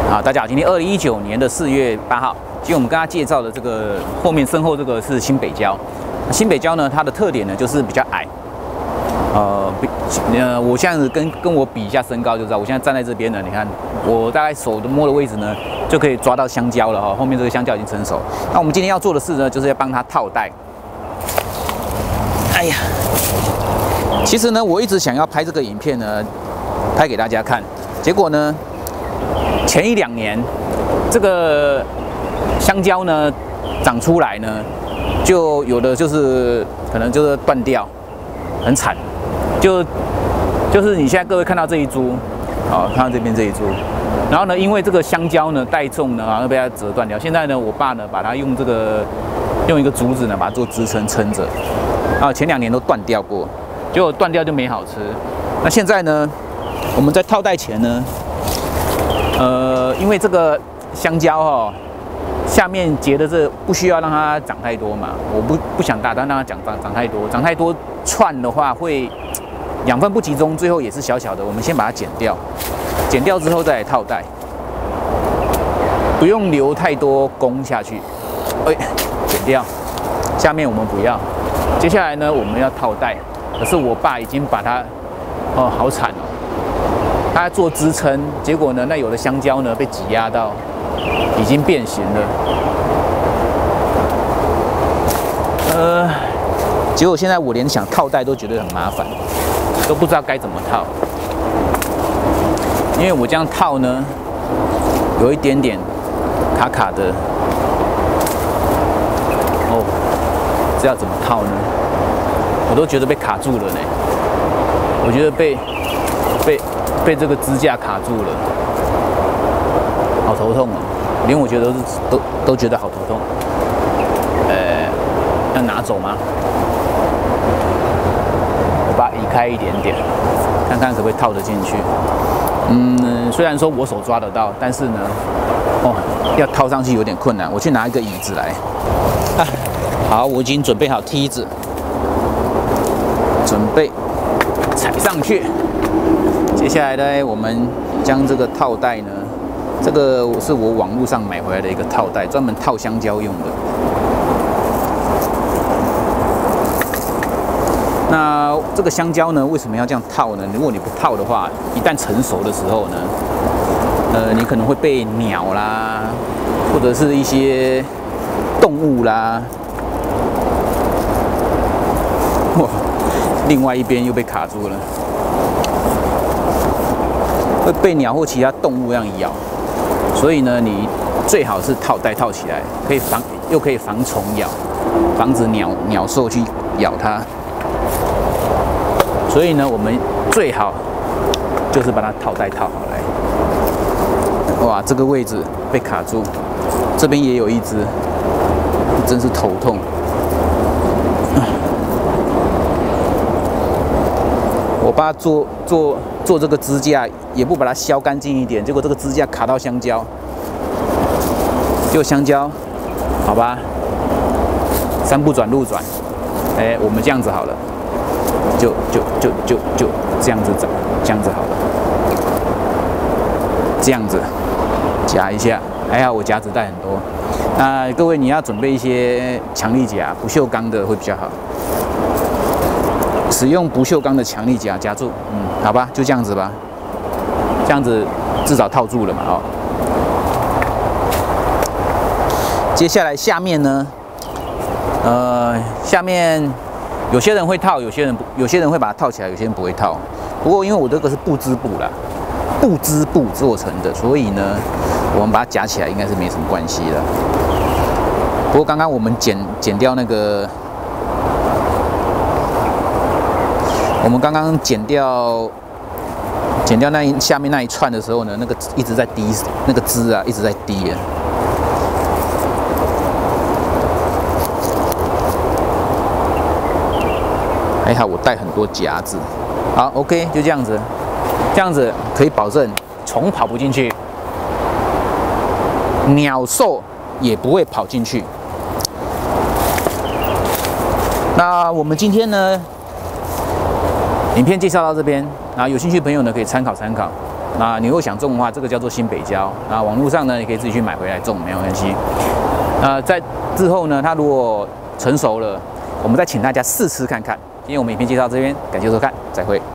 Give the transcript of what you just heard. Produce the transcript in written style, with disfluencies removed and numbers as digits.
大家好，今天2019年的4月8号，今天我们跟大家介绍的这个身后这个是新北礁。新北礁呢，它的特点呢就是比较矮。我现在跟我比一下身高就知道，我现在站在这边呢，你看我大概手摸的位置呢，就可以抓到香蕉了哈。后面这个香蕉已经成熟。那我们今天要做的事呢，就是要帮它套袋。哎呀，其实呢，我一直想要拍这个影片呢，拍给大家看，结果呢，前1、2年，这个香蕉呢长出来呢，就有的就是可能就是断掉，很惨。就是你现在各位看到这一株，看到这边这一株，然后呢，因为这个香蕉呢带重呢，然后被它折断掉。现在呢，我爸呢把它用一个竹子呢把它做支撑撑着，前2年都断掉过，结果断掉就没好吃。那现在呢，我们在套袋前呢，因为这个香蕉下面结的这不需要让它长太多嘛，我不想大胆让它长太多，长太多串的话会养分不集中，最后也是小小的。我们先把它剪掉，剪掉之后再来套袋，不用留太多功下去。剪掉，下面我们不要。接下来呢，我们要套袋，可是我爸已经把它，好惨哦，他做支撑，结果呢，那有的香蕉呢被挤压到，已经变形了。结果现在我连想套袋都觉得很麻烦，都不知道该怎么套。因为我这样套呢，有一点点卡卡的。这要怎么套呢？我都觉得被卡住了呢。我觉得被这个支架卡住了，好头痛哦。连我觉得都觉得好头痛。要拿走吗？我把它移开一点点，看看可不可以套得进去。虽然说我手抓得到，但是呢，要套上去有点困难。我去拿一个椅子来。好，我已经准备好梯子，准备踩上去。接下来呢，我们将这个套袋呢，这个是我网络上买回来的一个套袋，专门套香蕉用的。那这个香蕉呢，为什么要这样套呢？如果你不套的话，一旦成熟的时候呢，你可能会被鸟啦，或者是一些动物啦，另外一边又被卡住了，会被鸟或其他动物这样咬。所以呢，你最好是套袋套起来，又可以防虫咬，防止鸟兽去咬它。所以呢，我们最好就是把它套袋套好来。哇，这个位置被卡住，这边也有一只，真是头痛。我爸做这个支架，也不把它削干净一点，结果这个支架卡到香蕉，结果香蕉，好吧，山不转路转，我们这样子好了。就这样子整，这样子好了，这样子夹一下，还好我夹子带很多。那各位你要准备一些强力夹，不锈钢的会比较好。使用不锈钢的强力夹夹住，好吧，就这样子吧，这样子至少套住了嘛，接下来下面呢，下面。有些人会套，有些人会把它套起来，有些人不会套。不过因为我这个是布织布啦，布织布做成的，所以呢，我们把它夹起来应该是没什么关系的。不过刚刚我们剪掉那个，我们刚刚剪掉那下面那一串的时候呢，那个一直在滴，那个汁啊一直在滴啊。还好我带很多夹子，好 ，OK， 就这样子，这样子可以保证虫跑不进去，鸟兽也不会跑进去。那我们今天呢，影片介绍到这边，然后有兴趣的朋友呢可以参考参考。 那你如果想种的话，这个叫做新北蕉。那网络上呢，你可以自己去买回来种，没有关系。在之后呢，它如果成熟了，我们再请大家试吃看看。今天我们影片介绍这边，感谢收看，再会。